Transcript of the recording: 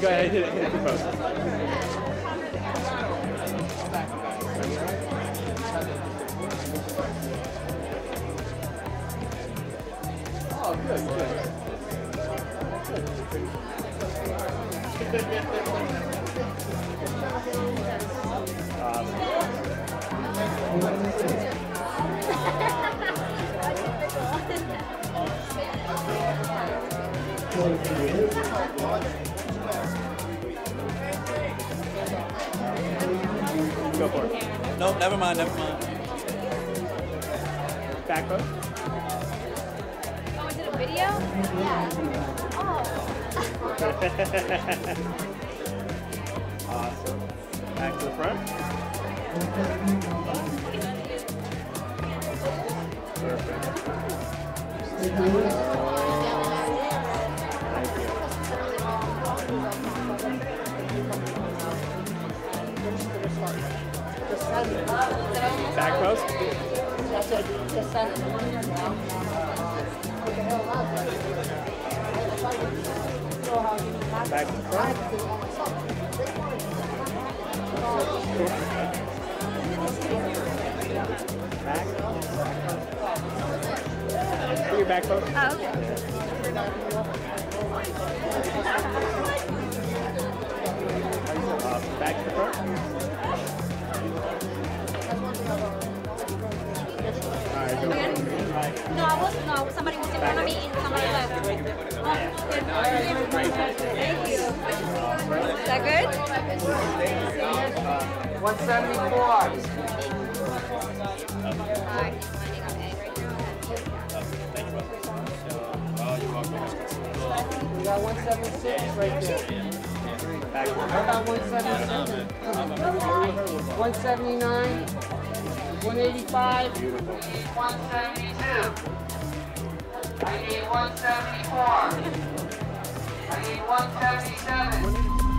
go ahead, hit it first. Oh, good, good. Go for it. No, never mind, never mind. Back hook. Oh, is it a video? Yeah. Oh. Awesome. Back to the front. Perfect. Thank you. Back post. Back to front. Back. Do your back post. Oh, okay. Back to the front. Alright, go. No, I wasn't. No, somebody was in front of me and somebody left. Oh, thank you. Is that good? 174. We got 176 right there. Back. I got 177. 179. 185. 172. I need 174. I need 177.